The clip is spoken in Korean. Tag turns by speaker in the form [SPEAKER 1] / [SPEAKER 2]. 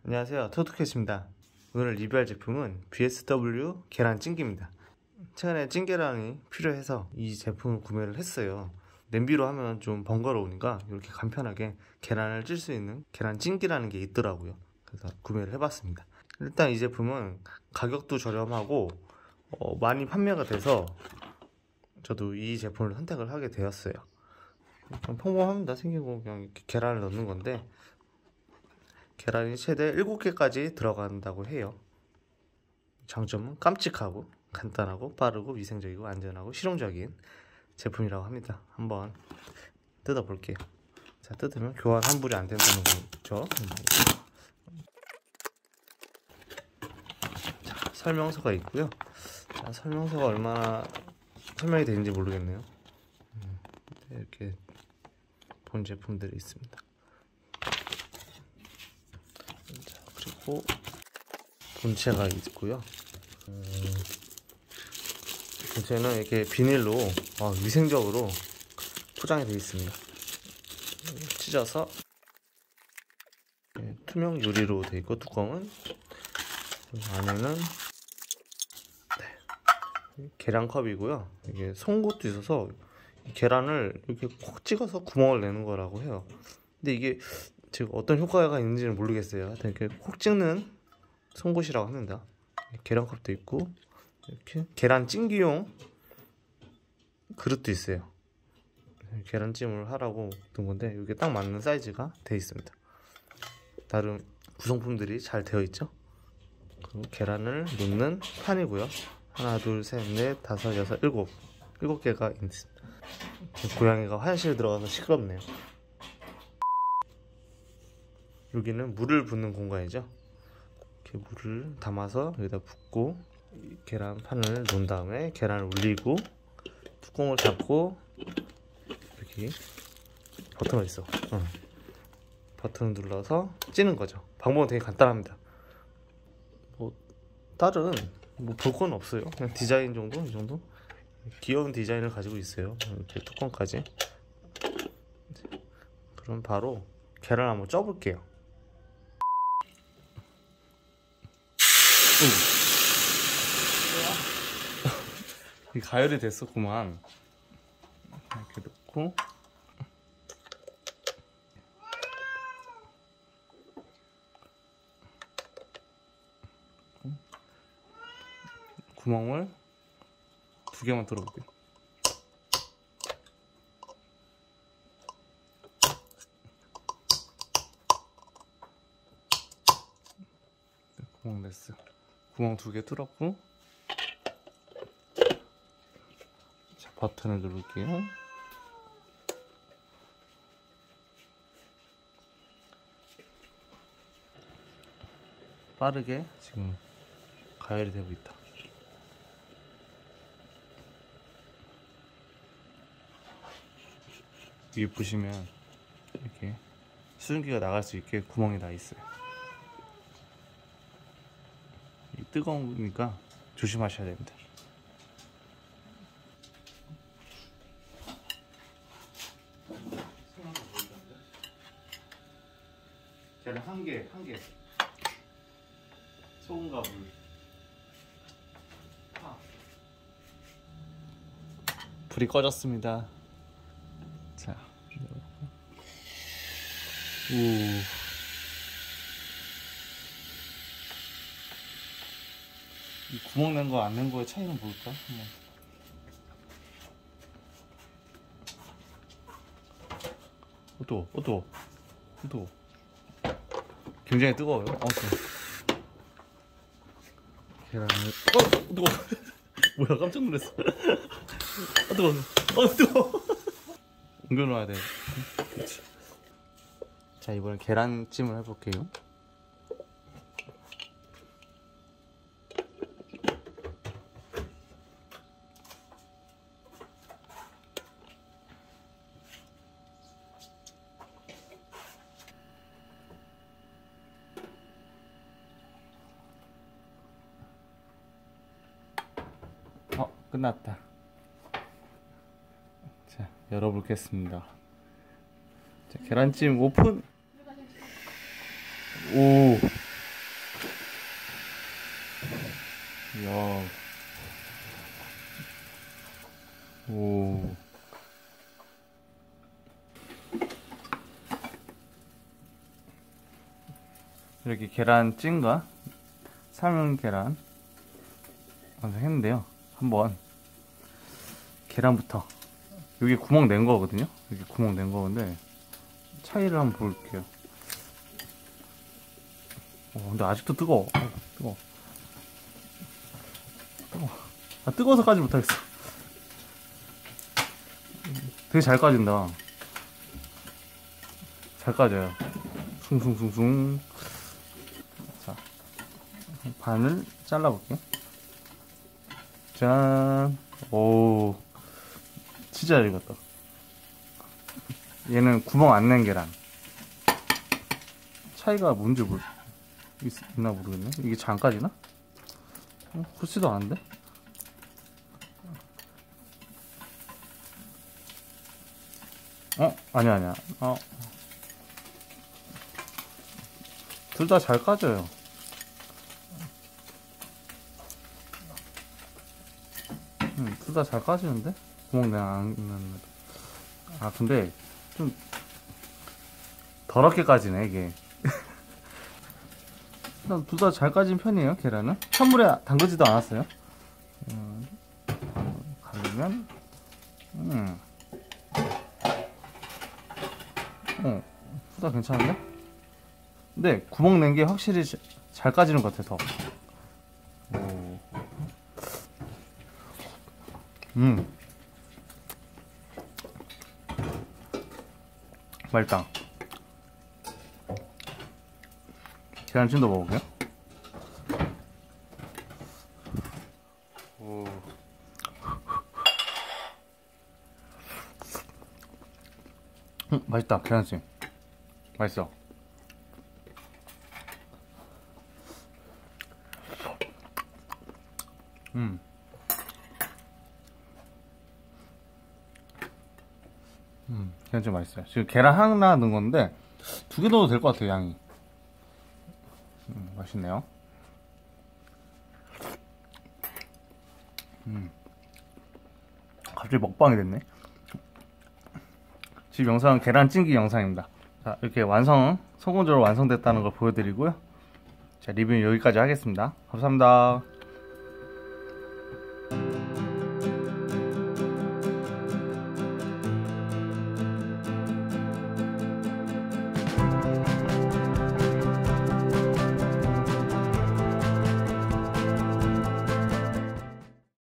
[SPEAKER 1] 안녕하세요, 토토캣입니다. 오늘 리뷰할 제품은 BSW 계란찜기입니다. 최근에 찜계란이 필요해서 이 제품을 구매를 했어요. 냄비로 하면 좀 번거로우니까 이렇게 간편하게 계란을 찔 수 있는 계란찜기라는 게 있더라고요. 그래서 구매를 해봤습니다. 일단 이 제품은 가격도 저렴하고 많이 판매가 돼서 저도 이 제품을 선택을 하게 되었어요. 평범합니다. 생기고 그냥 이렇게 계란을 넣는 건데 계란이 최대 7개까지 들어간다고 해요. 장점은 깜찍하고 간단하고 빠르고 위생적이고 안전하고 실용적인 제품이라고 합니다. 한번 뜯어볼게요. 자, 뜯으면 교환 환불이 안 된다는 거죠. 자, 설명서가 있고요. 자, 설명서가 얼마나 설명이 되는지 모르겠네요. 이렇게 본 제품들이 있습니다. 자, 그리고 본체가 있고요. 본체는 이렇게 비닐로 위생적으로 포장이 되어 있습니다. 찢어서 투명 유리로 되어 있고 뚜껑은 안에는 계란컵이고요. 이게 송곳도 있어서 계란을 이렇게 콕 찍어서 구멍을 내는 거라고 해요. 근데 이게 지금 어떤 효과가 있는지는 모르겠어요. 하여튼 이렇게 콕 찍는 송곳이라고 합니다. 계란컵도 있고 이렇게 계란찜기용 그릇도 있어요. 계란찜을 하라고 둔 건데 이게 딱 맞는 사이즈가 되어 있습니다. 나름 구성품들이 잘 되어 있죠. 그리고 계란을 놓는 판이고요. 하나, 둘, 셋, 넷, 다섯, 여섯, 일곱 개가 있습니다. 고양이가 화장실에 들어가서 시끄럽네요. 여기는 물을 붓는 공간이죠. 이렇게 물을 담아서 여기다 붓고 계란판을 놓은 다음에 계란을 올리고 뚜껑을 잡고 이렇게 버튼이 있어. 버튼을 눌러서 찌는 거죠. 방법은 되게 간단합니다. 다른 볼 건 없어요. 그냥 디자인 정도, 이 정도 귀여운 디자인을 가지고 있어요. 이렇게 뚜껑까지. 그럼 바로 계란 한번 쪄볼게요. 가열이 됐었구만. 이렇게 넣고 구멍을 2개만 뚫어볼게요. 구멍 냈어요. 구멍 2개 뚫었고, 자, 버튼을 누를게요. 빠르게 지금 가열이 되고 있다. 여기 보시면 이렇게 수증기가 나갈 수 있게 구멍이 나 있어요. 뜨거우니까 조심하셔야 됩니다. 계란 한 개. 소금과 물. 불이 꺼졌습니다. 자, 이 구멍 낸 거 안 낸 거의 차이는 뭘까? 어두워. 굉장히 뜨거워요. 계란을 뜨거워. 뭐야, 깜짝 놀랐어. 뜨거워. 옮겨놔야 돼. 그렇지. 자, 이번엔 계란찜을 해볼게요. 끝났다. 자, 열어보겠습니다. 자, 계란찜 오픈. 오, 와. 오. 이렇게 계란찜과 삶은 계란 완성했는데요. 한번 계란부터, 여기 구멍 낸 거거든요. 여기 구멍 낸 거인데 차이를 한번 볼게요. 근데 아직도 뜨거워. 뜨거워. 아, 뜨거워서 까지 못하겠어. 되게 잘 까진다. 잘 까져요. 숭숭숭숭. 자, 반을 잘라볼게요. 짠. 오, 진짜 잘 익었다. 얘는 구멍 안 낸 계란. 차이가 뭔지 있나 모르겠네. 이게 잘 안 까지나? 그렇지도 않은데? 아니야. 둘 다 잘 까져요. 둘 다 잘 까지는데? 구멍 내가 안 넣는데. 근데 좀 더럽게 까지네, 이게. 둘 다 잘 까진 편이에요, 계란은. 찬물에 담그지도 않았어요. 가르면, 둘 다 괜찮은데? 근데 구멍 낸 게 확실히 잘 까지는 것 같아, 더. 맛있다. 계란찜도 먹어볼게요. 오. 맛있다. 계란찜 맛있어. 계란찜 맛있어요. 지금 계란 하나 넣은 건데 2개 넣어도 될 것 같아요, 양이. 맛있네요. 갑자기 먹방이 됐네. 지금 영상은 계란찜기 영상입니다. 자, 이렇게 성공적으로 완성됐다는 걸 보여드리고요. 자, 리뷰는 여기까지 하겠습니다. 감사합니다.